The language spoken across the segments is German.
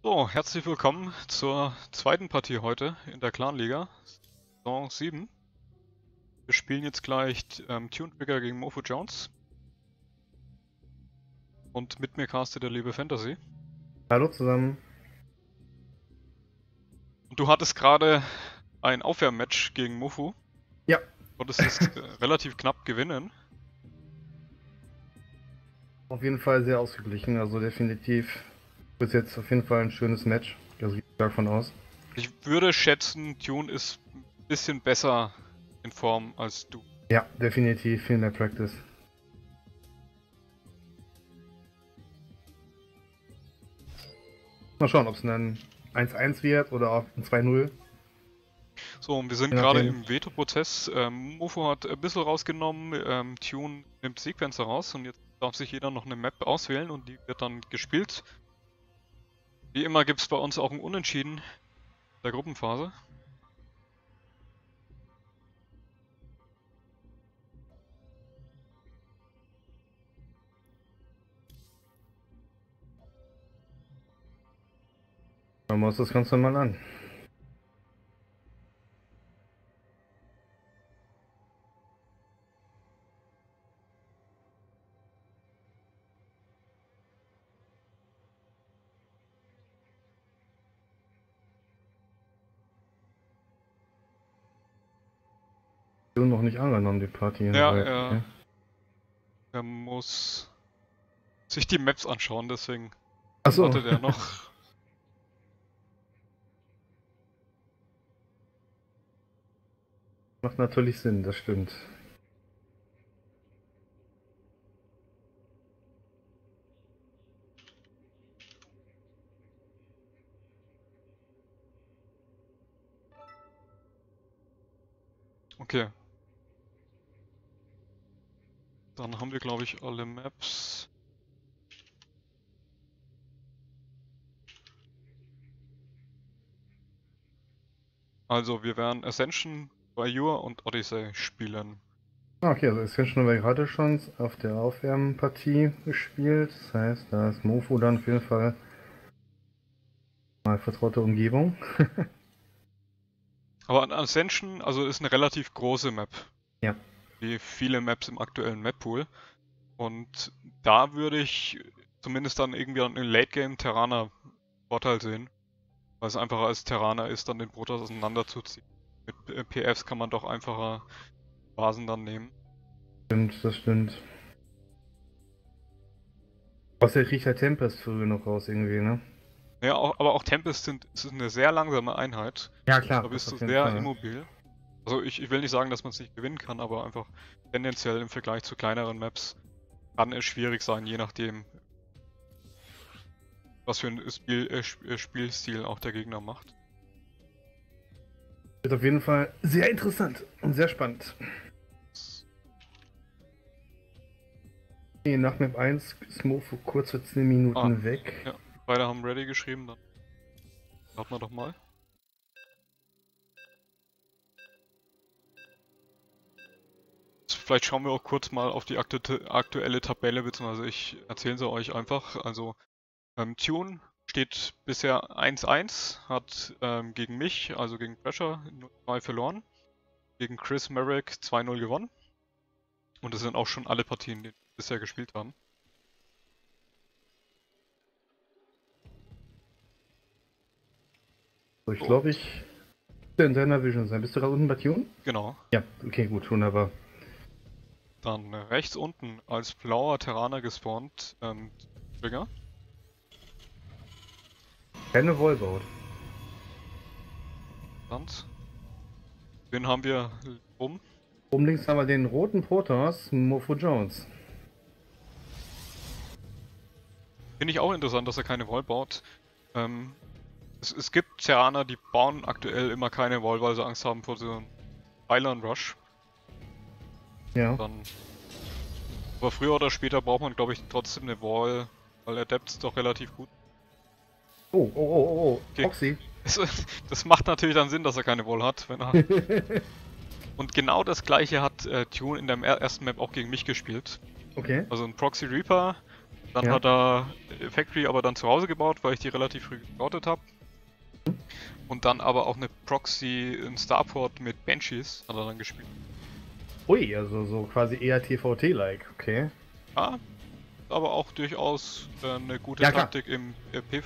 So, herzlich willkommen zur zweiten Partie heute in der Clan-Liga, Saison 7. Wir spielen jetzt gleich Tune Trigger gegen Mofo Jones. Und mit mir castet der liebe Fantasy. Hallo zusammen. Und du hattest gerade ein Aufwärmmatch gegen Mofo. Ja. Konntest es relativ knapp gewinnen. Auf jeden Fall sehr ausgeglichen, also definitiv bis jetzt auf jeden Fall ein schönes Match. Also ich gehe davon aus. Ich würde schätzen, Tune ist ein bisschen besser in Form als du. Ja, definitiv viel mehr Practice. Mal schauen, ob es ein 1-1 wird oder auch ein 2-0. So, und wir sind Je gerade nachdem. im Veto-Prozess. Mofo hat ein bisschen rausgenommen, Tune nimmt Sequencer raus und jetzt darf sich jeder noch eine Map auswählen und die wird dann gespielt. Wie immer gibt es bei uns auch ein Unentschieden der Gruppenphase. Schauen wir uns das Ganze mal an. Noch nicht angenommen, die Party. Ja, Okay. er muss sich die Maps anschauen, deswegen Achso. wartet er noch. Macht natürlich Sinn, das stimmt. Okay. Dann haben wir, glaube ich, alle Maps. Also, wir werden Ascension, Bayur und Odyssey spielen. Okay, also Ascension haben wir gerade schon auf der Aufwärmpartie gespielt. Das heißt, da ist Mofo dann auf jeden Fall mal vertraute Umgebung. Aber Ascension, also ist eine relativ große Map. Ja. Wie viele Maps im aktuellen Map-Pool. Und da würde ich zumindest dann irgendwie einen Late-Game Terraner Vorteil sehen. Weil es einfacher als Terraner ist, dann den Protoss auseinanderzuziehen. Mit PFs kann man doch einfacher Basen dann nehmen. Stimmt, das stimmt. Außer kriegt halt Tempest früher noch raus irgendwie, ne? Ja, aber auch Tempest ist eine sehr langsame Einheit. Ja, klar. Da bist du auf jeden sehr Fall. immobil. Also ich will nicht sagen, dass man es nicht gewinnen kann, aber einfach tendenziell im Vergleich zu kleineren Maps kann es schwierig sein, je nachdem, was für ein Spielstil auch der Gegner macht. Wird auf jeden Fall sehr interessant und sehr spannend. Okay, nach Map 1 ist Mofo kurz für 10 Minuten weg. Ja, beide haben ready geschrieben, dann warten wir doch mal. Vielleicht schauen wir auch kurz mal auf die aktuelle Tabelle, beziehungsweise ich erzähle sie euch einfach. Also Tune steht bisher 1-1, hat gegen mich, also gegen Pressure, 0-2 verloren. Gegen Chris Merrick 2-0 gewonnen. Und das sind auch schon alle Partien, die wir bisher gespielt haben. So, ich glaube, ich bin in deiner Vision sein. Bist du gerade unten bei Tune? Genau. Ja, okay, gut, wunderbar. Dann rechts unten als blauer Terraner gespawnt, Trigger. Keine Wallboat. Den haben wir oben. Oben links haben wir den roten Protoss, Mofo Jones. Finde ich auch interessant, dass er keine Wall baut. Es gibt Terraner, die bauen aktuell immer keine Wall, weil sie Angst haben vor so einem Island Rush. Ja. Aber früher oder später braucht man, glaube ich, trotzdem eine Wall, weil Adepts doch relativ gut. Oh. Okay. Proxy. Das macht natürlich dann Sinn, dass er keine Wall hat, wenn er. Und genau das gleiche hat Tune in der ersten Map auch gegen mich gespielt. Okay. Also ein Proxy Reaper Dann hat er Factory aber dann zu Hause gebaut, weil ich die relativ früh gescoutet habe. Und dann aber auch eine Proxy in Starport mit Banshees hat er dann gespielt. Ui, also so quasi eher TVT-like, okay. Ja, aber auch durchaus eine gute Ja, klar. Taktik im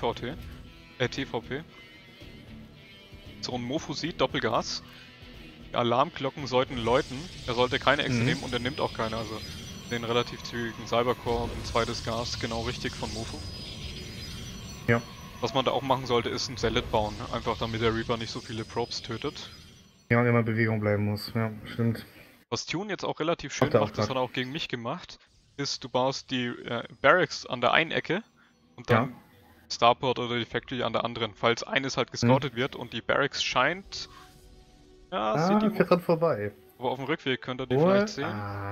TVP. So ein Mofu sieht, Doppelgas. Die Alarmglocken sollten läuten. Er sollte keine Echse nehmen und er nimmt auch keine. Also den relativ zügigen Cybercore und ein zweites Gas, genau richtig von Mofu. Ja. Was man da auch machen sollte, ist ein Zealot bauen. Einfach damit der Reaper nicht so viele Probes tötet. Ja, und immer in Bewegung bleiben muss. Ja, stimmt. Was Tune jetzt auch relativ schön er auch macht, das grad. hat er auch gegen mich gemacht, ist, du baust die Barracks an der einen Ecke und dann Starport oder die Factory an der anderen, falls eines halt gescoutet wird und die Barracks scheint... Ja, sieht die fährt dran vorbei. aber auf dem Rückweg könnt ihr die vielleicht sehen.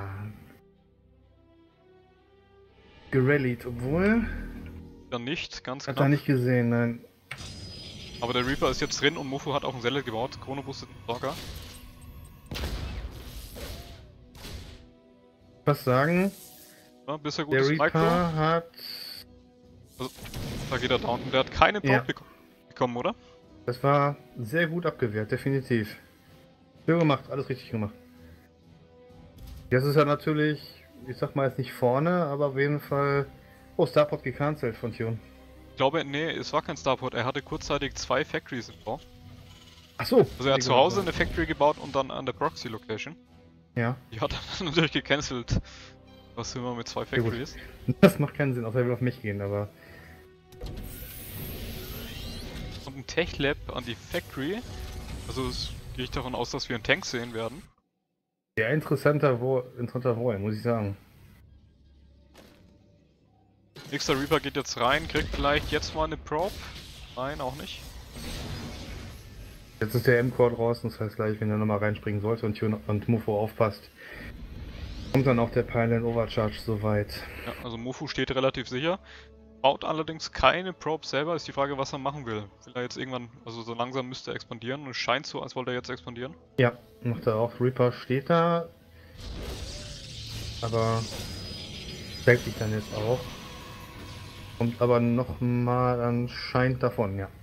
Gerallied, obwohl... Dann nicht, ganz Hat knapp. er nicht gesehen, nein. Aber der Reaper ist jetzt drin und Mofu hat auch einen Zealot gebaut. Chrono boostet einen Stalker. Was sagen? Ja, bisher Der gutes Reaper Micro. hat... Also, da geht er down. Und der hat keine Probe bekommen, oder? Das war sehr gut abgewehrt, definitiv. Schön gemacht, alles richtig gemacht. Jetzt ist er natürlich, ich sag mal jetzt nicht vorne, aber auf jeden Fall... Oh, Starport gecancelt von Tune. Ich glaube, nee, es war kein Starport. Er hatte kurzzeitig 2 Factories im Bau. Ach so. Also er hat zu Hause eine Factory gebaut und dann an der Proxy Location. Ja. Die hat er natürlich gecancelt. Was will man mit 2 Factories? Das macht keinen Sinn, außer er will auf mich gehen, aber... Und ein Tech Lab an die Factory. Also gehe ich davon aus, dass wir einen Tank sehen werden. Ja, interessanter Wohl, muss ich sagen. Nächster Reaper geht jetzt rein, kriegt vielleicht jetzt mal eine Probe. Nein, auch nicht. Jetzt ist der M-Core draußen, das heißt gleich, wenn er nochmal reinspringen sollte und Tune und Mufo aufpasst, kommt dann auch der Pylon Overcharge soweit. Ja, also Mofu steht relativ sicher. Baut allerdings keine Probe selber, ist die Frage, was er machen will. Will er jetzt irgendwann, also so langsam müsste er expandieren und es scheint so, als wollte er jetzt expandieren. Ja, macht er auch. Reaper steht da, aber zeigt sich dann jetzt auch. Kommt aber nochmal anscheinend davon, ja.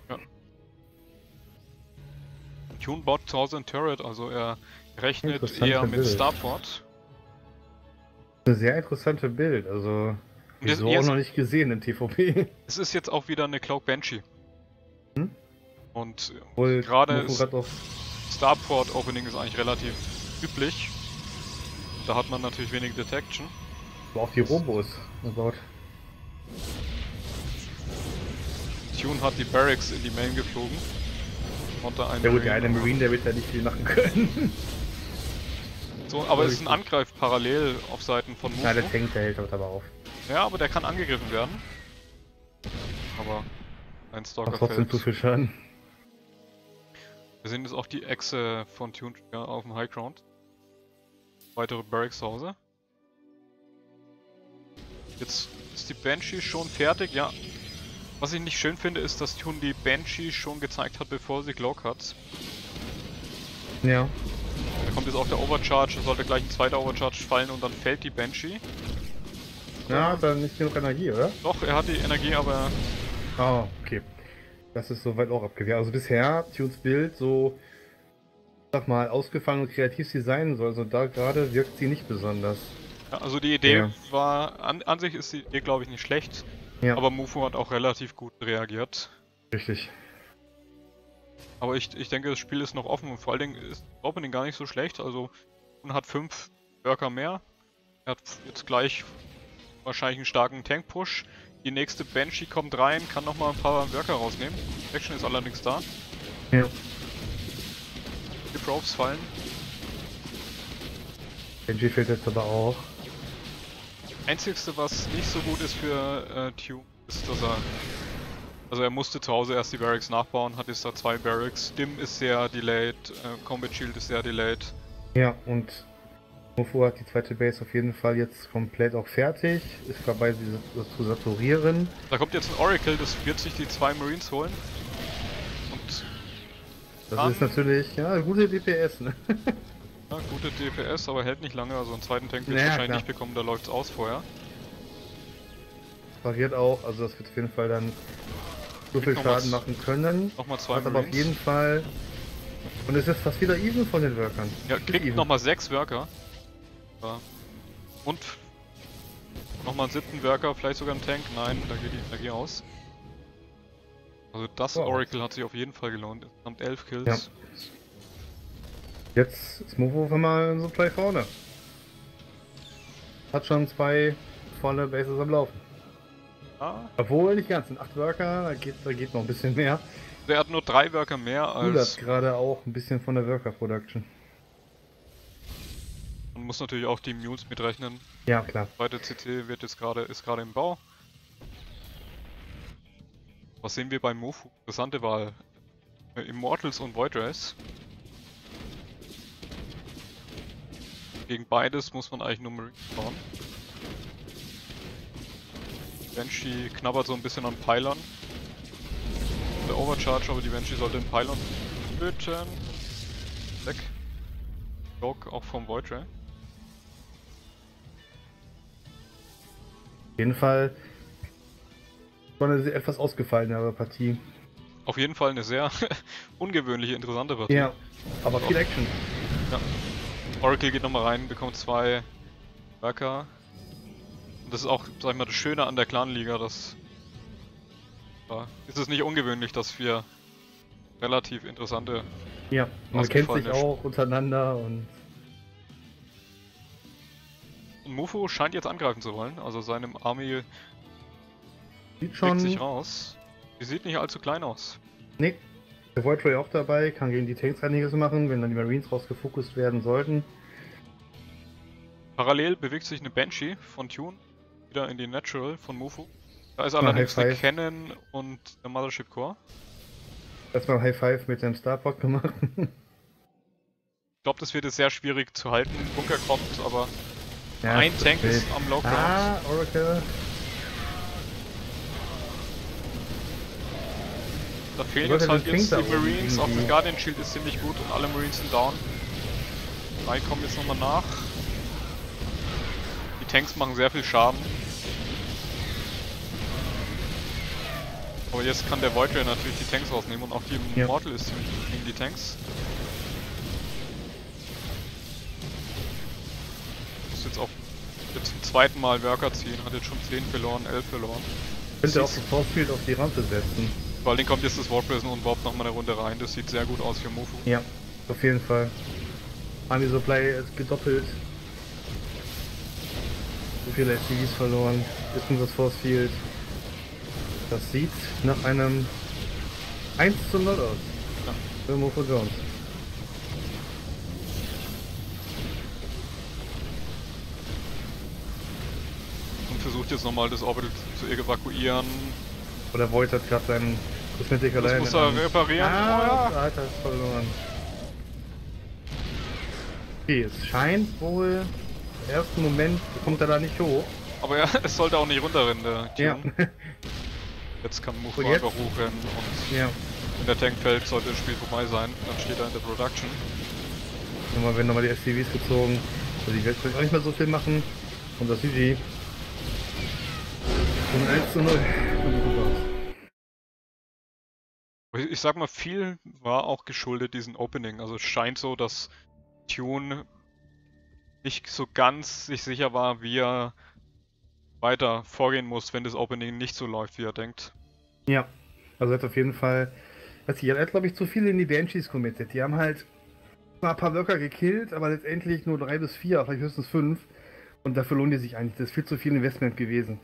Tune baut zu Hause ein Turret, also er rechnet Interessante eher mit Bild. Starport. Ein sehr interessantes Bild, also so auch noch nicht gesehen im TVP. Es ist jetzt auch wieder eine Cloak Banshee. Hm? Und gerade ist Starport Opening ist eigentlich relativ üblich. Da hat man natürlich wenig Detection. Aber auch die Robos gebaut. Tune hat die Barracks in die Main geflogen. Und da Ja gut, der eine Marine, der wird ja nicht viel machen können. So, aber es ist ein Angreif parallel auf Seiten von Mofu. Ja, der Tank, der hält aber auf. Ja, aber der kann angegriffen werden. Aber ein Stalker trotzdem zu viel Schaden. Wir sehen jetzt auch die Echse von Tune auf dem High Ground. Weitere Barracks zu Hause. Jetzt ist die Banshee schon fertig, ja. Was ich nicht schön finde, ist, dass Tune die Banshee schon gezeigt hat, bevor sie Glock hat. Ja. Da kommt jetzt auch der Overcharge, da sollte gleich ein zweiter Overcharge fallen und dann fällt die Banshee. Ja, hat er nicht genug Energie, oder? Doch, er hat die Energie, aber... Ah, okay. Das ist soweit auch abgewehrt. Also bisher, Tunes Bild so, sag mal, ausgefallen und kreativ sie sein soll. Also da gerade wirkt sie nicht besonders. Ja, also die Idee war, an sich ist die Idee glaube ich nicht schlecht. Ja. Aber Mofu hat auch relativ gut reagiert. Richtig. Aber ich denke, das Spiel ist noch offen und vor allen Dingen ist das Opening gar nicht so schlecht. Also, man hat 5 Worker mehr. Er hat jetzt gleich wahrscheinlich einen starken Tank-Push. Die nächste Banshee kommt rein, kann nochmal ein paar Worker rausnehmen. Action ist allerdings da. Ja. Die Probes fallen. Banshee fehlt jetzt aber auch. Einzigste, was nicht so gut ist für Tune, ist, dass er... Also er musste zu Hause erst die Barracks nachbauen, hat jetzt da 2 Barracks. Dim ist sehr delayed, Combat Shield ist sehr delayed. Ja, und Mofu hat die zweite Base auf jeden Fall jetzt komplett auch fertig. Ist dabei, sie zu saturieren. Da kommt jetzt ein Oracle, das wird sich die 2 Marines holen. Und das ist natürlich, ja, gute DPS, ne? Ja, gute DPS, aber hält nicht lange, also einen zweiten Tank wird es wahrscheinlich nicht bekommen, da läuft's aus vorher. pariert auch, also das wird auf jeden Fall dann so viel Kriegt noch Schaden machen können. Nochmal 2 Hat aber auf Marines. jeden Fall. Und es ist fast wieder even von den Workern. Ja, Ist kriegt even. nochmal 6 Worker. Ja. Und nochmal einen 7. Worker, vielleicht sogar einen Tank. Nein, da geht die Energie aus. Also das Wow. Oracle hat sich auf jeden Fall gelohnt. Insgesamt 11 Kills. Ja. Jetzt ist Mofo auf einmal so Play vorne. Hat schon 2 volle Bases am Laufen. Ah. Obwohl nicht ganz, sind 8 Worker, da geht noch ein bisschen mehr. Der hat nur 3 Worker mehr Du das als... gerade auch ein bisschen von der Worker Production. Man muss natürlich auch die Mules mitrechnen. Ja, klar. Zweite CT wird jetzt ist gerade im Bau. Was sehen wir bei Mofu? Interessante Wahl. Immortals und Void Race. Gegen beides muss man eigentlich nur Marines bauen. Banshee knabbert so ein bisschen an Pylon. Der Overcharge, aber die Banshee sollte den Pylon töten. Weg. Dog auch vom Void Ray. Auf jeden Fall war eine etwas ausgefallenere Partie. Auf jeden Fall eine sehr ungewöhnliche, interessante Partie. Ja, aber viel Action. Ja. Oracle geht nochmal rein, bekommt 2 Worker. Und das ist auch, sag ich mal, das Schöne an der Clan-Liga, dass... Ja, ist es nicht ungewöhnlich, dass wir relativ interessante... Ja, man kennt sich ausgefallene auch untereinander und... Und Mufo scheint jetzt angreifen zu wollen, also seinem Army Sieht legt schon... sich raus. Die sieht nicht allzu klein aus. Nee, der Void Ray auch dabei, kann gegen die Tanks einiges machen, wenn dann die Marines rausgefokust werden sollten. Parallel bewegt sich eine Banshee von Tune wieder in die Natural von Mufo. Da ist Mal allerdings High eine Five. Cannon und der Mothership Core. Erstmal High Five mit dem Starport gemacht. Ich glaube, das wird jetzt sehr schwierig zu halten. Bunker kommt, aber Ja, ein das Tank wild. ist am Low Ground. Ah, Oracle. Da fehlen Sollte jetzt halt den jetzt Tank die da oben Marines. Auch das irgendwie- Guardian Shield ist ziemlich gut und alle Marines sind down. 3 kommen jetzt nochmal nach. Die Tanks machen sehr viel Schaden. Aber jetzt kann der Void Ray natürlich die Tanks rausnehmen und auch die Ja. Immortal ist ziemlich gut gegen die Tanks. Muss jetzt auch zum zweiten Mal Worker ziehen, hat jetzt schon 10 verloren, 11 verloren. Könnte auch das Force Field auf die Rampe setzen. Vor allen Dingen kommt jetzt das Warp Prison und Warp nochmal eine Runde rein, das sieht sehr gut aus für Mofu. Ja, auf jeden Fall. Army Supply ist gedoppelt. So viele SCVs verloren. Ist nur das Force Field. Das sieht nach einem 1:0 aus. Ja. Für Mofo Jones. Und versucht jetzt nochmal das Orbital zu evakuieren. Oder Void hat gerade seinen Kosmetik Das alleine. muss er reparieren. Ah, Oh, da hat er es verloren. Okay, es scheint wohl. Im ersten Moment kommt er da nicht hoch. Aber ja, es sollte auch nicht runterrennen, der Ja. Tune. Jetzt kann Mofu Und jetzt? einfach hochrennen und Ja. wenn der Tank fällt, sollte das Spiel vorbei sein. Dann steht er in der Production. Nochmal werden nochmal die SCVs gezogen. Also die wird vielleicht auch nicht mehr so viel machen. Und das GG. Und 1:0. Ich sag mal, viel war auch geschuldet diesem Opening. Also es scheint so, dass Tune nicht so ganz sich sicher war, wie er weiter vorgehen muss, wenn das Opening nicht so läuft, wie er denkt. Ja. Also er hat auf jeden Fall. Weiß ich, er hat glaube ich zu viel in die Banshees committed. Die haben halt mal ein paar Worker gekillt, aber letztendlich nur 3 bis 4, vielleicht höchstens 5. Und dafür lohnt die sich eigentlich. Das ist viel zu viel Investment gewesen.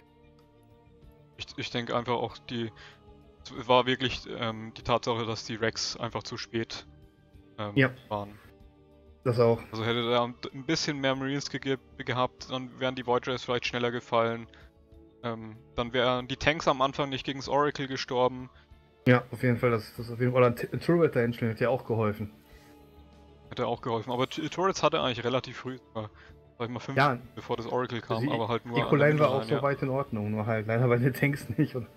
Ich denke einfach auch, es war wirklich die Tatsache, dass die Rex einfach zu spät Ja. waren. Das auch. Also hätte er ein bisschen mehr Marines gehabt, dann wären die Void Rays vielleicht schneller gefallen. Dann wären die Tanks am Anfang nicht gegen das Oracle gestorben. Ja, auf jeden Fall. Das auf jeden Fall. Oder ein Turret da hinstellen hätte ja auch geholfen. Hätte auch geholfen. Aber Turrets hatte er eigentlich relativ früh, sag ich mal 5, Ja. bevor das Oracle kam, Die aber halt nur an der Ecoline war auch Mittelline, so weit in Ordnung, nur halt leider bei den Tanks nicht. Und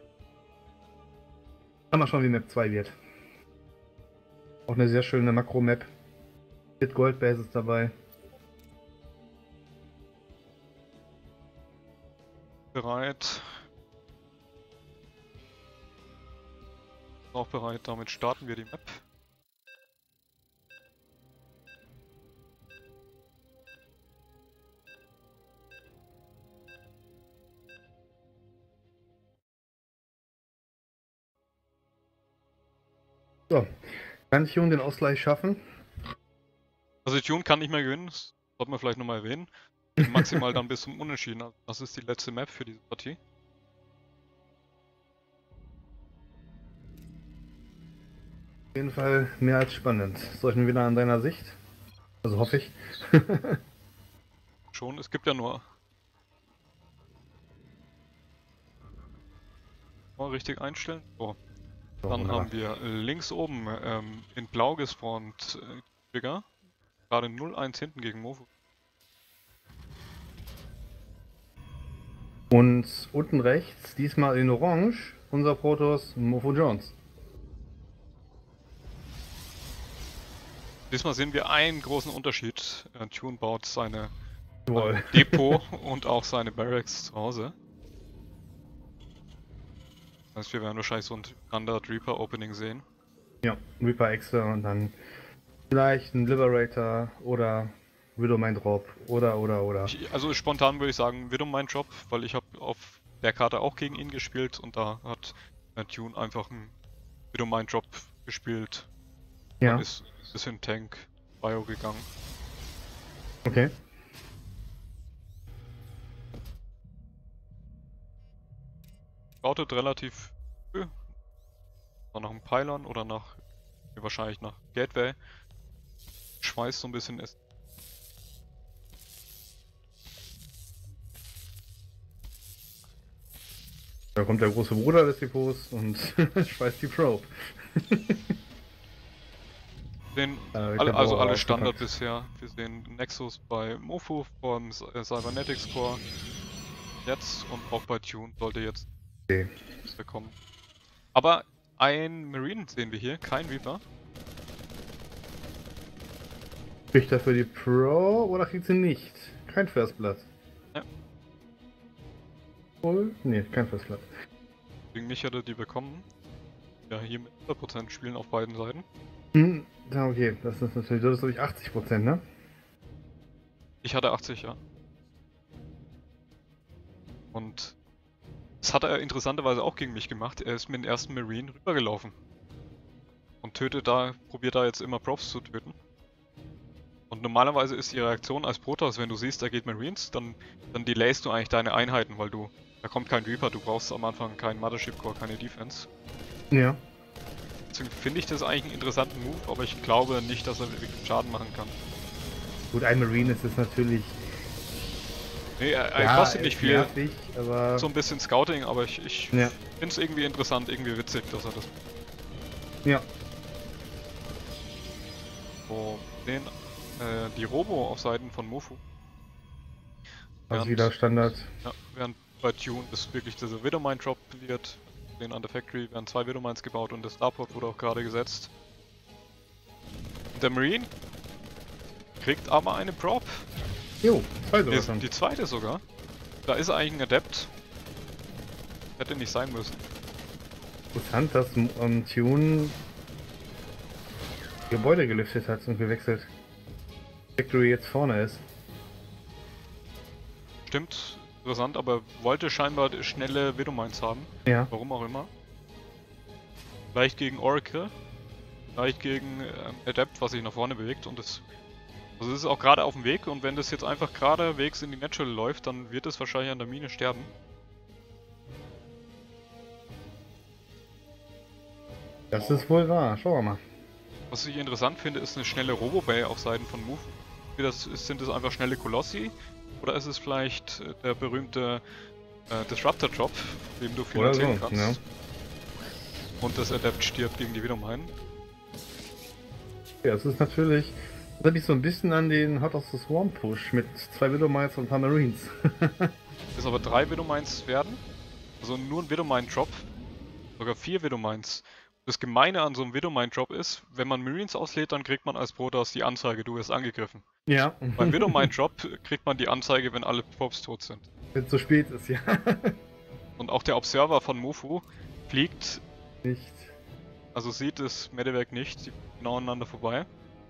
mal schauen, wie Map 2 wird. Auch eine sehr schöne Makro-Map. Mit Goldbases dabei. bereit. Auch bereit, damit starten wir die Map. So, kann Tune den Ausgleich schaffen? Also Tune kann nicht mehr gewinnen, das sollte man vielleicht nochmal erwähnen. Geht maximal dann bis zum Unentschieden. Also das ist die letzte Map für diese Partie. Auf jeden Fall mehr als spannend. Soll ich ihn wieder an deiner Sicht? Also hoffe ich. Schon, es gibt ja nur... Mal richtig einstellen. So. So, Dann wunderbar. haben wir links oben in blau gespawnt Trigger. Gerade 0-1 hinten gegen Mofu. Und unten rechts, diesmal in Orange, unser Protoss Mofo Jones. Diesmal sehen wir einen großen Unterschied. Tune baut seine Jawohl. Depot und auch seine Barracks zu Hause. Das heißt, wir werden wahrscheinlich so ein Standard Reaper Opening sehen. Ja, Reaper Exe und dann vielleicht ein Liberator oder Widowmine Drop oder. Also spontan würde ich sagen Widowmine Drop, weil ich habe auf der Karte auch gegen ihn gespielt und da hat Tune einfach einen Widowmine Drop gespielt. Ja, Dann ist ein bisschen Tank Bio gegangen. okay. Scoutet relativ früh. Nach einem Pylon oder wahrscheinlich nach Gateway. Schweißt so ein bisschen ist. Da kommt der große Bruder des Depots und schweißt die Probe. Also alle Standard bisher. Wir sehen Nexus bei Mofu vom Cybernetics Core. Jetzt und auch bei Tune sollte jetzt bekommen. Aber ein Marine sehen wir hier, kein Reaper. Kriegt er für die Pro oder kriegt sie nicht? Kein First Blood. Ja. Wohl? Nee, kein First Blood. Gegen mich hätte die bekommen. Ja, hier mit 100% spielen auf beiden Seiten. Hm, ja, okay, das ist natürlich, das ist glaube ich 80%, ne? Ich hatte 80, ja. Und das hat er interessanterweise auch gegen mich gemacht. Er ist mit dem ersten Marine rübergelaufen. Und probiert da jetzt immer Probes zu töten. Und normalerweise ist die Reaktion als Protoss, wenn du siehst, da geht Marines, dann delayst du eigentlich deine Einheiten, weil da kommt kein Reaper, du brauchst am Anfang keinen Mothership Core, keine Defense. Ja. Deswegen finde ich das eigentlich einen interessanten Move, aber ich glaube nicht, dass er wirklich Schaden machen kann. Gut, ein Marine ist es natürlich. Nee, er kostet nicht viel. Nervig, aber So ein bisschen Scouting, aber ich ja. finde es irgendwie interessant, irgendwie witzig, dass er das. Ja. So, sehen die Robo auf Seiten von Mofu. Also wieder Standard. Ja, während bei Tune ist wirklich dieser Widowmine Drop wird. Den an der Factory werden 2 Widowmines gebaut und der Starport wurde auch gerade gesetzt. Der Marine kriegt aber eine Prop. Jo, zweite schon. Die zweite sogar. Da ist eigentlich ein Adept. Hätte nicht sein müssen. Interessant, dass Tune Gebäude geliftet hat und gewechselt. Factory jetzt vorne ist. Stimmt, interessant, aber wollte scheinbar schnelle Widowmines haben. Ja. Warum auch immer. Vielleicht gegen Oracle. Vielleicht gegen Adept, was sich nach vorne bewegt. Und das ist auch gerade auf dem Weg. Und wenn das jetzt einfach geradewegs in die Natural läuft, dann wird es wahrscheinlich an der Mine sterben. Das ist wohl wahr. Schauen wir mal. Was ich interessant finde, ist eine schnelle Robo-Bay auf Seiten von Move. Sind es einfach schnelle Kolossi? Oder ist es vielleicht der berühmte Disruptor-Drop, dem du viel erzählen kannst? Ja. Und das Adept stirbt gegen die Widowmine. Ja, es ist natürlich. Das hat mich so ein bisschen an den Heart of the Swarm Push mit 2 Widowmines und ein paar Marines. Es aber 3 Widowmines werden. Also nur ein Widowmine-Drop. Sogar 4 Widowmines. Das Gemeine an so einem Widowmine-Drop ist, wenn man Marines auslädt, dann kriegt man als Protoss die Anzeige, du wirst angegriffen. Ja. Beim Widowmine-Drop kriegt man die Anzeige, wenn alle Probes tot sind. Wenn es zu spät ist, ja. Und auch der Observer von Mufu fliegt, Nicht. also sieht das Medivac nicht, die fliegen genau aneinander vorbei.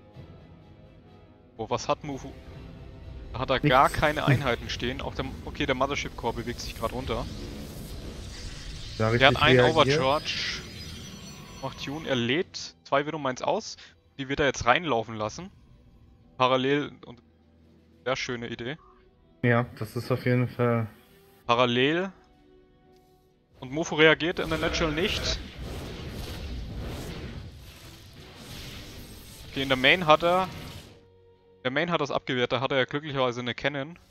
Oh, was hat Mufu? Da hat er gar Nichts. keine Einheiten stehen. Auch der, okay, der Mothership Core bewegt sich gerade runter. Da Der hat richtig einen reagiert. Overcharge. Macht Tune, er lädt 2 Venom Mines aus. Die wird er jetzt reinlaufen lassen. Parallel, und sehr schöne Idee. Ja, das ist auf jeden Fall. Parallel. Und Mufu reagiert in der Natural nicht. Okay, in der Main hat er. Der Main hat das abgewehrt, da hat er ja glücklicherweise eine Cannon.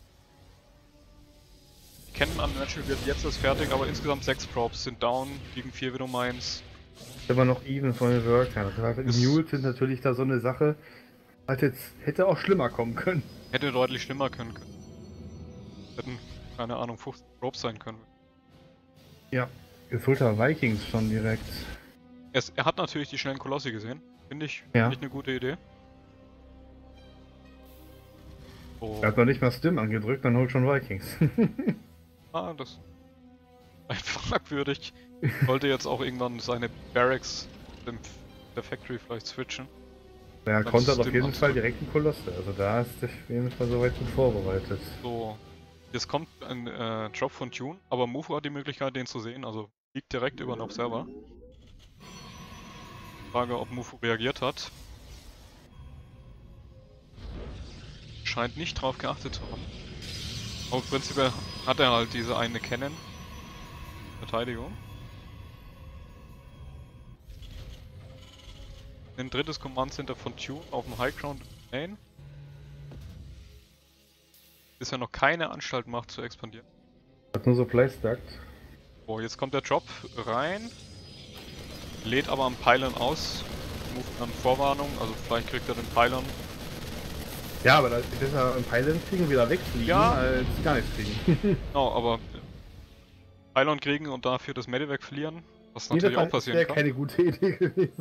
Die Cannon an der Natural wird jetzt erst fertig, aber insgesamt 6 Probes sind down gegen 4 Venom Mines. Immer noch even von den Workern. Mules sind natürlich da so eine Sache. Halt jetzt hätte auch schlimmer kommen können. Hätte deutlich schlimmer können. Hätten, keine Ahnung, 50 Probes sein können. Ja. Gesulter Vikings schon direkt. Er hat natürlich die schnellen Kolossi gesehen. Finde ich, Ja. eine gute Idee. Oh. Er hat noch nicht mal Stim angedrückt, dann holt schon Vikings. Ah, das ist fragwürdig. Sollte jetzt auch irgendwann seine Barracks der Factory vielleicht switchen. Er Das kontert auf stimmt jeden Fall absolut. direkt einen Kolosse. Also da ist er auf jeden Fall soweit gut vorbereitet. So, jetzt kommt ein Drop von Tune, aber Mufu hat die Möglichkeit, den zu sehen, also liegt direkt über den Observer. Frage, ob Mufu reagiert hat. Scheint nicht drauf geachtet zu haben. Aber prinzipiell hat er halt diese eine Cannon. Verteidigung. Ein drittes Command Center von Tune auf dem High Ground Main. Bisher noch keine Anstalt macht zu expandieren. Hat nur so Placeduct. Oh, jetzt kommt der Drop rein. Lädt aber am Pylon aus. Move dann Vorwarnung, also vielleicht kriegt er den Pylon. Ja, aber da ist besser ein Pylon kriegen, wieder wegfliegen, Ja. als gar nichts kriegen. Genau, aber Pylon kriegen und dafür das Medivac verlieren, was Nee, natürlich auch das passieren wäre kann. keine gute Idee gewesen.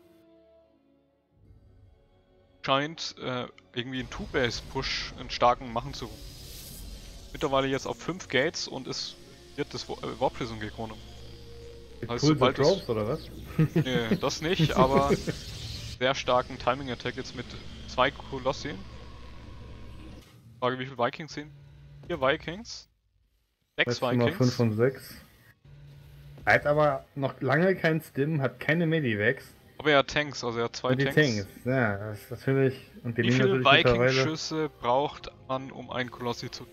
Scheint irgendwie einen Two-Base-Push einen starken machen zu wollen. Mittlerweile jetzt auf 5 Gates und es wird das Warp Prism gekrönt. Also Cool, sobald so es... Drops oder was? Nee, das nicht, aber sehr starken Timing-Attack jetzt mit 2 Kolossi. Frage, wie viele Vikings sind? 4 Vikings. 6 Mal 5 Vikings. und 6. Er hat aber noch lange kein Stim, hat keine Medivacs. Aber er hat Tanks, also er hat 2 Und die Tanks. Tanks, ja, das ist natürlich. Und die Wie nehmen viele natürlich mittlerweile. Viking-Schüsse braucht man, um einen Kolossi zu...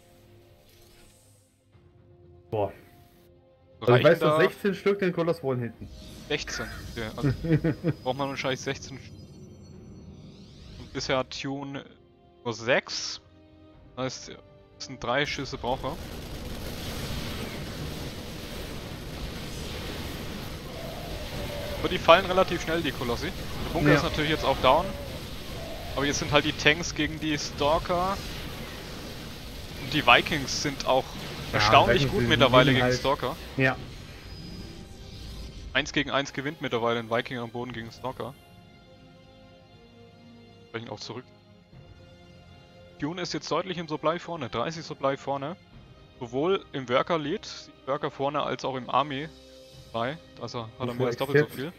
Boah. Also ich Reichen weiß, dass da 16 Stück den Koloss wollen hinten. 16. Okay, also braucht man wahrscheinlich 16 und bisher hat Tune nur 6. Das heißt, es sind 3 Schüsse braucht er. Aber die fallen relativ schnell, die Kolossi. Der Bunker Ja. ist natürlich jetzt auch down. Aber jetzt sind halt die Tanks gegen die Stalker. Und die Vikings sind auch erstaunlich Vikings gut sind mittlerweile gegen halt- Stalker. Ja. 1 gegen 1 gewinnt mittlerweile ein Viking am Boden gegen Stalker. Sprechen auch zurück. Tune ist jetzt deutlich im Supply vorne, 30 Supply vorne. Sowohl im Worker Lead, Worker vorne, als auch im Army Supply. Also hat er mehr als doppelt so viel.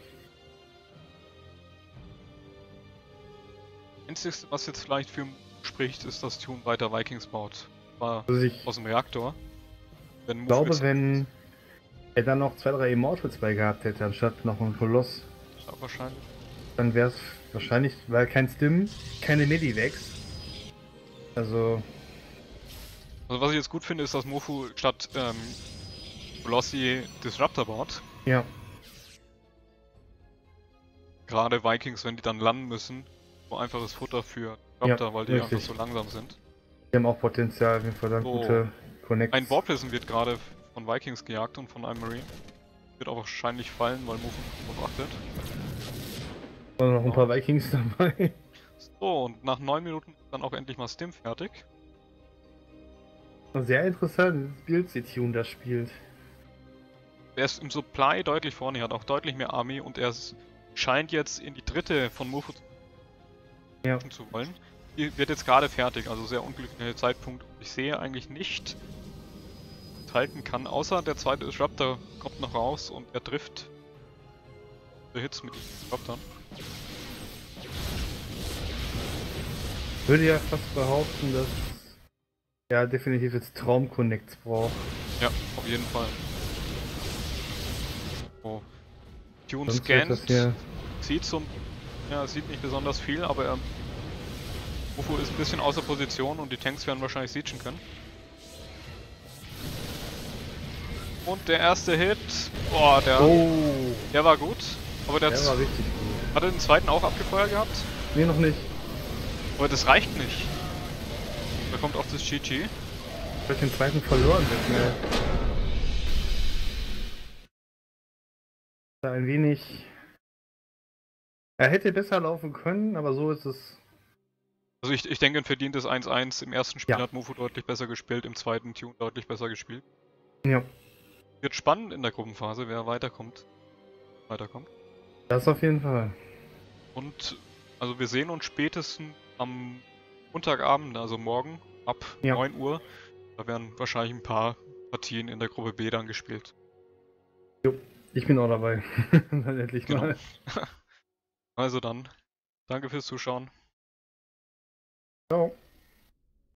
Einzigste, was jetzt vielleicht für spricht, ist, dass Tune weiter Vikings baut. War Also ich aus dem Reaktor. Wenn Move glaube, jetzt- wenn er dann noch 2, 3 Immortals bei gehabt hätte, anstatt noch einen Koloss, Ja, wahrscheinlich. dann wäre es wahrscheinlich, weil kein Stim, keine Medivacs. Also, Also was ich jetzt gut finde, ist, dass Mofu statt Colossi Disruptor baut. ja. Gerade Vikings, wenn die dann landen müssen, so einfaches Futter für Disruptor, Ja, weil die richtig. einfach so langsam sind. Die haben auch Potenzial, auf jeden Fall dann So. gute Connects. Ein Warp Prism wird gerade von Vikings gejagt und von einem Marine. Wird auch wahrscheinlich fallen, weil Mofu darauf achtet. Und noch ein paar Vikings dabei. So, und nach 9 Minuten ist dann auch endlich mal Stim fertig. Sehr interessant, das Bild, wie Tune das spielt. Er ist im Supply deutlich vorne, er hat auch deutlich mehr Army und er scheint jetzt in die dritte von Mofu zu wollen. Die wird jetzt gerade fertig, also sehr unglücklicher Zeitpunkt. Ich sehe eigentlich nicht, halten kann, außer der zweite Disruptor kommt noch raus und er trifft der Hits mit diesen Disruptern. Ich würde ja fast behaupten, dass er definitiv jetzt Traum-Connects braucht. Ja, auf jeden Fall. Oh. Tune Sonst wird das scannt, hier. sieht so, ja, sieht nicht besonders viel, aber er Ufu ist ein bisschen außer Position und die Tanks werden wahrscheinlich siechen können. Und der erste Hit, boah, der war gut, aber der war richtig gut. hat er den zweiten auch abgefeuert gehabt? Nee, noch nicht. Aber das reicht nicht. Da kommt auch das GG. Ich hab den zweiten verloren, sehr schnell. Da ein wenig. Er hätte besser laufen können, aber so ist es. Also ich denke, ein verdientes 1-1. Im ersten Spiel Ja. hat Mufu deutlich besser gespielt, im zweiten Tune deutlich besser gespielt. Ja, Wird spannend in der Gruppenphase, wer weiterkommt. das auf jeden Fall. Und also wir sehen uns spätestens am Montagabend, also morgen ab Ja. 9 Uhr. Da werden wahrscheinlich ein paar Partien in der Gruppe B dann gespielt. Jo, ich bin auch dabei. Dann endlich Genau. mal. Also dann, danke fürs Zuschauen. Ciao.